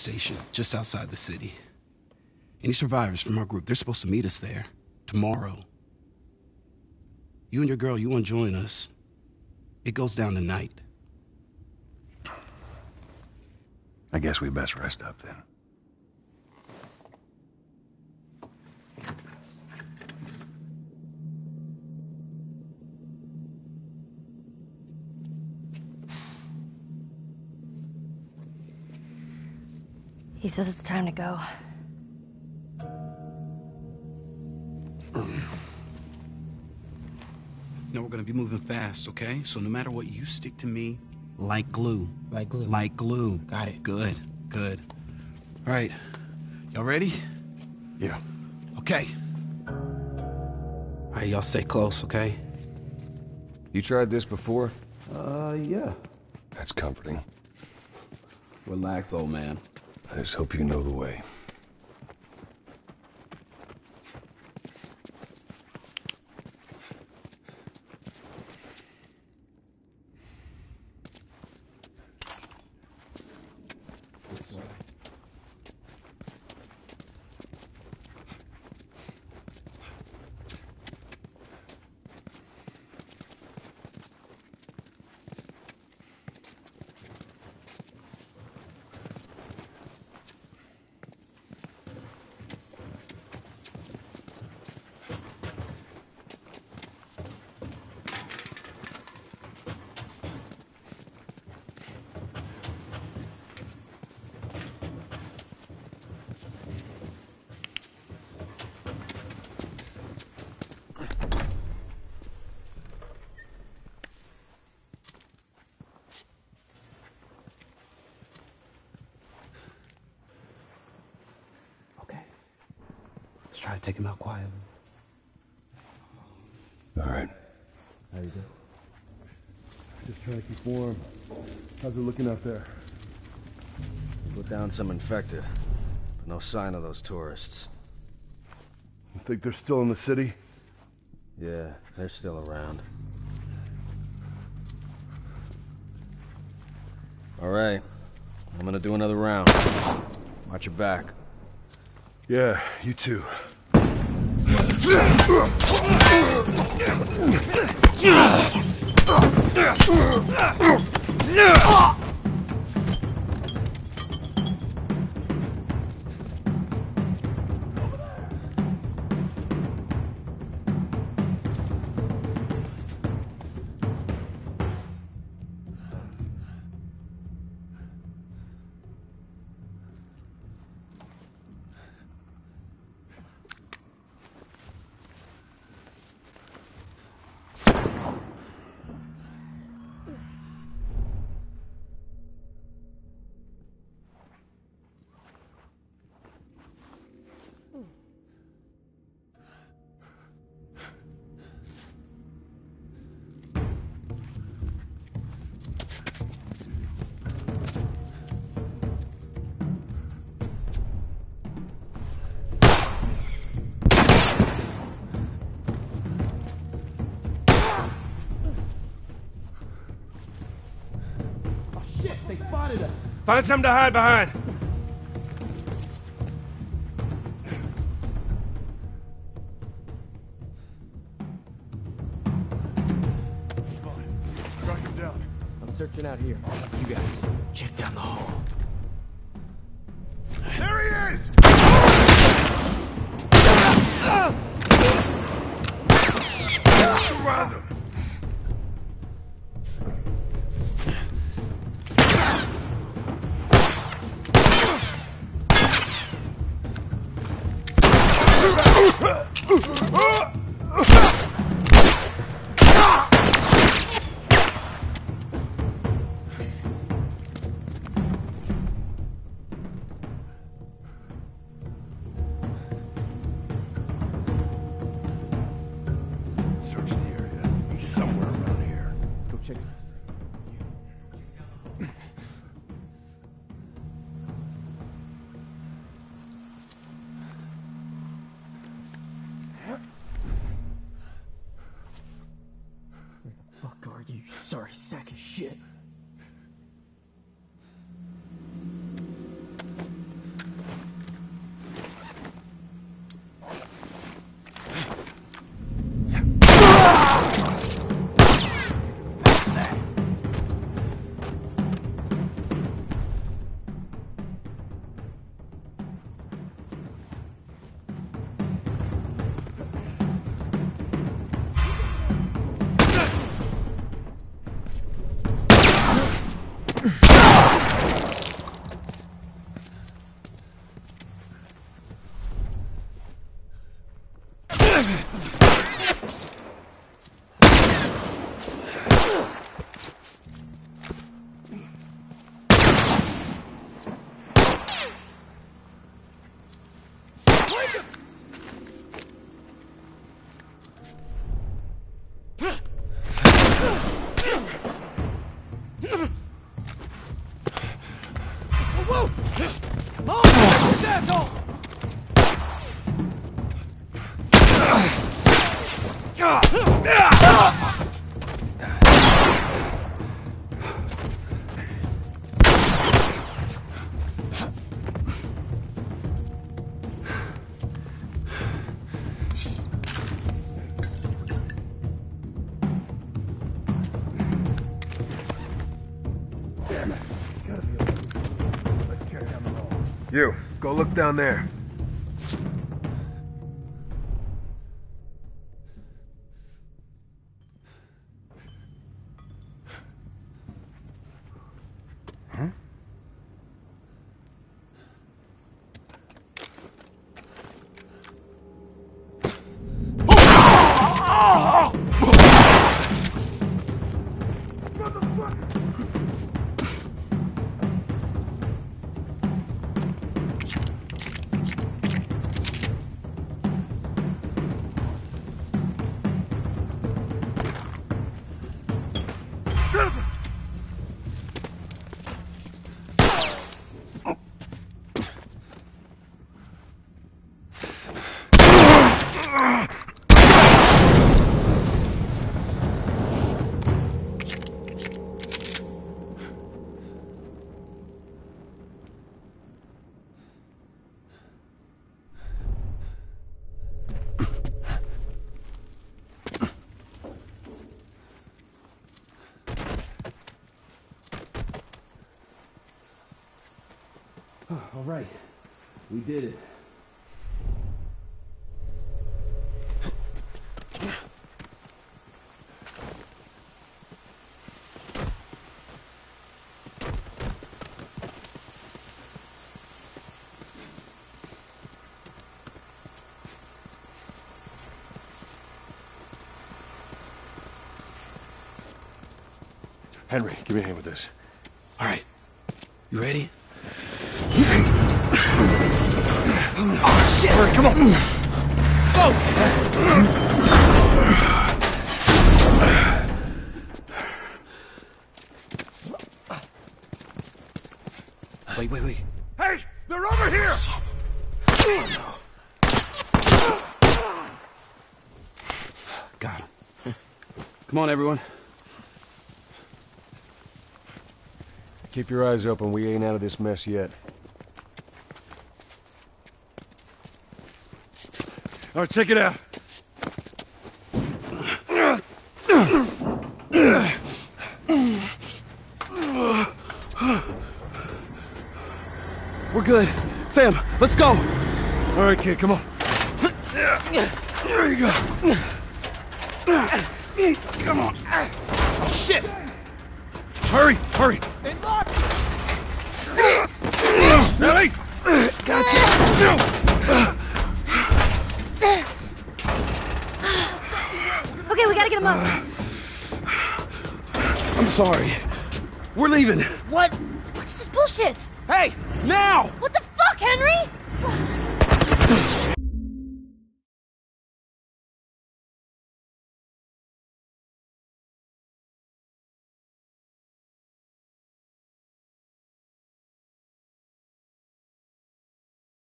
station just outside the city. Any survivors from our group, they're supposed to meet us there tomorrow. You and your girl, you want to join us? It goes down tonight. I guess we best rest up then. He says it's time to go. No, we're gonna be moving fast, okay? So no matter what, you stick to me like glue. Like glue. Like glue. Got it. Good, good. All right, y'all ready? Yeah. Okay. All right, y'all stay close, okay? You tried this before? Yeah. That's comforting. Relax, old man. I just hope you know the way. Okay. Let's try to take him out quietly. All right. How you doing? Just trying to keep warm. How's it looking out there? Put down some infected, but no sign of those tourists. You think they're still in the city? Yeah, they're still around. All right, I'm gonna do another round. Watch your back. Yeah, you too. Find something to hide behind. Track him down. I'm searching out here. You guys, check down the hall. There he is! Surround him! Search the area. He's somewhere around here. Let's go check it. Where the fuck are you sorry sack of shit? asshole! You, go look down there. All right, we did it. Henry, give me a hand with this. All right, you ready? Oh, shit! Hurry, come on! Go! Wait. Hey! They're over here! Shit. Got him. Come on, everyone. Keep your eyes open. We ain't out of this mess yet. All right, check it out. We're good. Sam, let's go. All right, kid, come on. There you go. Come on. Oh, shit! Hurry! They locked! Ellie! Okay, we gotta get him up. I'm sorry. We're leaving. What? What's this bullshit? Hey, now! What the fuck, Henry?